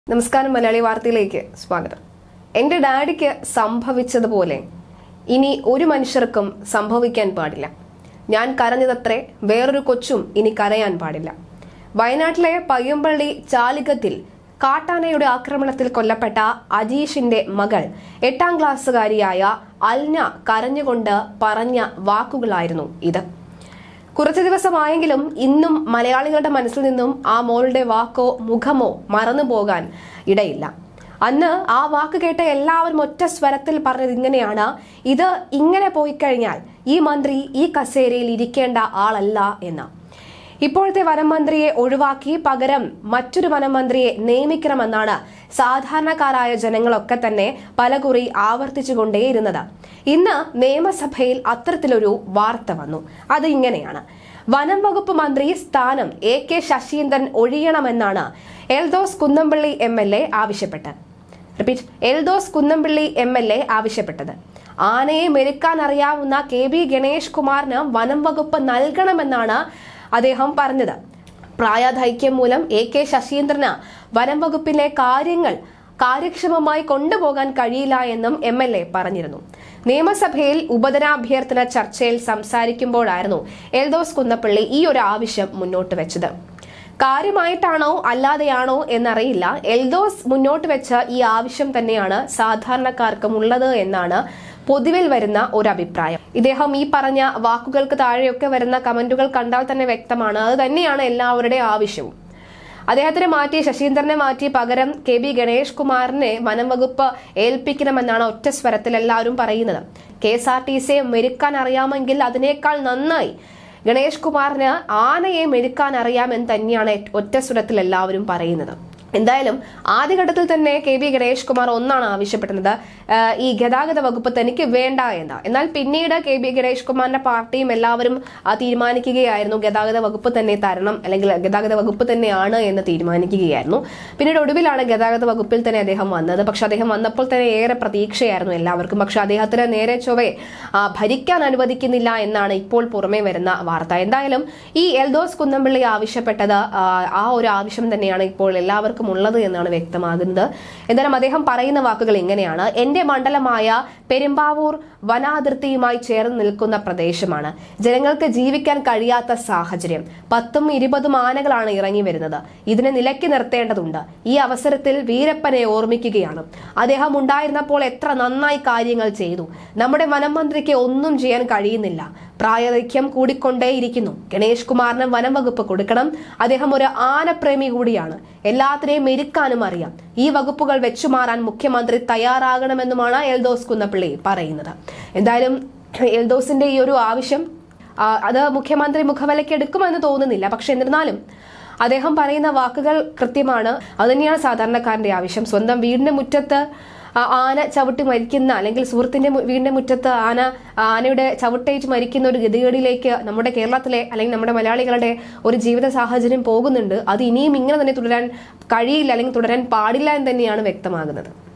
നമസ്കാരം മലയാളി വാർത്തയിലേക്ക് സ്വാഗതം. എൻ്റെ ഡാഡിക്ക് സംഭവിച്ചതുപോലെ ഇനി ഒരു മനുഷ്യർക്കും സംഭവിക്കാൻ പാടില്ല. ഞാൻ കരഞ്ഞതത്രേ വേറൊരു കൊച്ചും ഇനി കരയാൻ പാടില്ല. വയനാട്ടിലെ പയ്യമ്പള്ളി ചാലികത്തിൽ കാട്ടാനയുടെ ആക്രമണത്തിൽ കൊല്ലപ്പെട്ട അജീഷിന്റെ മകൾ 8ാം ക്ലാസ്സുകാരിയായ അൽന കരഞ്ഞുകൊണ്ട് പറഞ്ഞ വാക്കുകളായിരുന്നു ഇത്. കുറച്ചു ദിവസമായെങ്കിലും ഇന്നും മലയാളികളുടെ മനസ്സിൽ നിന്നും ആ മോളുടെ വാക്കോ മുഖമോ മറന്നു പോകാൻ ഇടയില്ല. അന്ന് ആ വാക്ക് കേട്ട എല്ലാവരും ഒറ്റ സ്വരത്തിൽ പറഞ്ഞത് ഇങ്ങനെയാണ്: ഇത് ഇങ്ങനെ പോയി കഴിഞ്ഞാൽ ഈ മന്ത്രി ഈ കസേരയിൽ ഇരിക്കേണ്ട ആളല്ല എന്ന്. ഇപ്പോഴത്തെ വനം മന്ത്രിയെ ഒഴിവാക്കി പകരം മറ്റൊരു വനം മന്ത്രിയെ നിയമിക്കണമെന്നാണ് സാധാരണക്കാരായ ജനങ്ങളൊക്കെ തന്നെ പലകുറി ആവർത്തിച്ചുകൊണ്ടേയിരുന്നത്. ഇന്ന് നിയമസഭയിൽ അത്തരത്തിലൊരു വാർത്ത വന്നു. അത് ഇങ്ങനെയാണ്: വനം വകുപ്പ് മന്ത്രി സ്ഥാനം AK ശശീന്ദ്രൻ ഒഴിയണമെന്നാണ് എൽദോസ് കുന്നംപള്ളി MLA ആവശ്യപ്പെട്ടത്. എൽദോസ് കുന്നംപള്ളി MLA ആവശ്യപ്പെട്ടത്. ആനയെ മെരുക്കാൻ അറിയാവുന്ന KB ഗണേഷ് കുമാറിന് വനം വകുപ്പ് നൽകണമെന്നാണ് അദ്ദേഹം പറഞ്ഞത്. പ്രായാധൈക്യം മൂലം AK ശശീന്ദ്രന് വനം വകുപ്പിലെ കാര്യങ്ങൾ കാര്യക്ഷമമായി കൊണ്ടുപോകാൻ കഴിയില്ല എന്നും MLA പറഞ്ഞിരുന്നു. നിയമസഭയിൽ ഉപധനാഭ്യർത്ഥന ചർച്ചയിൽ സംസാരിക്കുമ്പോഴായിരുന്നു എൽദോസ് കുന്നപ്പള്ളി ഈ ഒരു ആവശ്യം മുന്നോട്ട് വെച്ചത്. കാര്യമായിട്ടാണോ അല്ലാതെയാണോ എന്നറിയില്ല. എൽദോസ് മുന്നോട്ട് വെച്ച ഈ ആവശ്യം തന്നെയാണ് സാധാരണക്കാർക്കും ഉള്ളത് എന്നാണ് പൊതുവിൽ വരുന്ന ഒരു അഭിപ്രായം. ഇദ്ദേഹം ഈ പറഞ്ഞ വാക്കുകൾക്ക് താഴെയൊക്കെ വരുന്ന കമന്റുകൾ കണ്ടാൽ തന്നെ വ്യക്തമാണ് അത് തന്നെയാണ് എല്ലാവരുടെയും ആവശ്യവും. അദ്ദേഹത്തിനെ മാറ്റി ശശീന്ദ്രനെ മാറ്റി പകരം KB ഗണേഷ് കുമാറിനെ വനം വകുപ്പ് ഏൽപ്പിക്കണമെന്നാണ് ഒറ്റ സ്വരത്തിൽ എല്ലാവരും പറയുന്നത്. KSRTCയെ മെരുക്കാൻ അറിയാമെങ്കിൽ അതിനേക്കാൾ നന്നായി ഗണേഷ് കുമാറിന് ആനയെ മെരുക്കാൻ അറിയാമെന്ന് തന്നെയാണ് ഒറ്റ സ്വരത്തിൽ എല്ലാവരും പറയുന്നത്. എന്തായാലും ആദ്യഘട്ടത്തിൽ തന്നെ KB ഗണേഷ് കുമാർ ഒന്നാണ് ആവശ്യപ്പെടുന്നത്: ഈ ഗതാഗത വകുപ്പ് തനിക്ക് വേണ്ട എന്ന്. എന്നാൽ പിന്നീട് KB ഗണേഷ് കുമാറിന്റെ പാർട്ടിയും എല്ലാവരും തീരുമാനിക്കുകയായിരുന്നു ഗതാഗത വകുപ്പ് തന്നെ തരണം, അല്ലെങ്കിൽ ഗതാഗത വകുപ്പ് തന്നെയാണ് എന്ന് തീരുമാനിക്കുകയായിരുന്നു. പിന്നീട് ഒടുവിലാണ് ഗതാഗത വകുപ്പിൽ തന്നെ അദ്ദേഹം വന്നത്. പക്ഷെ അദ്ദേഹം വന്നപ്പോൾ തന്നെ ഏറെ പ്രതീക്ഷയായിരുന്നു എല്ലാവർക്കും. പക്ഷെ അദ്ദേഹത്തിന് നേരെ ചൊവ്വേ ഭരിക്കാൻ അനുവദിക്കുന്നില്ല എന്നാണ് ഇപ്പോൾ പുറമെ വരുന്ന വാർത്ത. എന്തായാലും ഈ എൽദോസ് കുന്നംപള്ളി ആവശ്യപ്പെട്ടത് ആ ഒരു ആവശ്യം തന്നെയാണ് ഇപ്പോൾ എല്ലാവർക്കും ഉള്ളത് എന്നാണ് വ്യക്തമാകുന്നത്. എന്തായാലും അദ്ദേഹം പറയുന്ന വാക്കുകൾ ഇങ്ങനെയാണ്: എന്റെ മണ്ഡലമായ പെരുമ്പാവൂർ വനാതിർത്തിയുമായി ചേർന്ന് നിൽക്കുന്ന പ്രദേശമാണ്. ജനങ്ങൾക്ക് ജീവിക്കാൻ കഴിയാത്ത സാഹചര്യം. 10ഉം 20ഉം ആനകളാണ് ഇറങ്ങി വരുന്നത്. ഇതിനെ നിലയ്ക്ക് നിർത്തേണ്ടതുണ്ട്. ഈ അവസരത്തിൽ വീരപ്പനെ ഓർമ്മിക്കുകയാണ്. അദ്ദേഹം ഉണ്ടായിരുന്നപ്പോൾ എത്ര നന്നായി കാര്യങ്ങൾ ചെയ്തു. നമ്മുടെ വനം മന്ത്രിക്ക് ഒന്നും ചെയ്യാൻ കഴിയുന്നില്ല. പ്രായദൈർഘ്യം കൂടിക്കൊണ്ടേയിരിക്കുന്നു. ഗണേഷ് കുമാറിന് വനം വകുപ്പ് കൊടുക്കണം. അദ്ദേഹം ഒരു ആനപ്രേമി കൂടിയാണ്. എല്ലാത്തിനെയും മെരുക്കാനും അറിയാം. ഈ വകുപ്പുകൾ വെച്ചുമാറാൻ മുഖ്യമന്ത്രി തയ്യാറാകണമെന്നുമാണ് എൽദോസ് കുന്നപ്പള്ളി പറയുന്നത്. എന്തായാലും എൽദോസിന്റെ ഈ ഒരു ആവശ്യം അത് മുഖ്യമന്ത്രി മുഖവിലയ്ക്ക് എടുക്കുമെന്ന് തോന്നുന്നില്ല. പക്ഷെ എന്നിരുന്നാലും അദ്ദേഹം പറയുന്ന വാക്കുകൾ കൃത്യമാണ്. അതുതന്നെയാണ് സാധാരണക്കാരന്റെ ആവശ്യം. സ്വന്തം വീടിന്റെ മുറ്റത്ത് ആന ചവിട്ടി മരിക്കുന്ന, അല്ലെങ്കിൽ സുഹൃത്തിന്റെ വീടിന്റെ മുറ്റത്ത് ആനയുടെ ചവിട്ടേറ്റ് മരിക്കുന്ന ഒരു ഗതികേടിലേക്ക് നമ്മുടെ കേരളത്തിലെ അല്ലെങ്കിൽ നമ്മുടെ മലയാളികളുടെ ഒരു ജീവിത സാഹചര്യം പോകുന്നുണ്ട്. അത് ഇനിയും ഇങ്ങനെ തന്നെ തുടരാൻ കഴിയില്ല, അല്ലെങ്കിൽ തുടരാൻ പാടില്ല എന്ന് തന്നെയാണ് വ്യക്തമാകുന്നത്.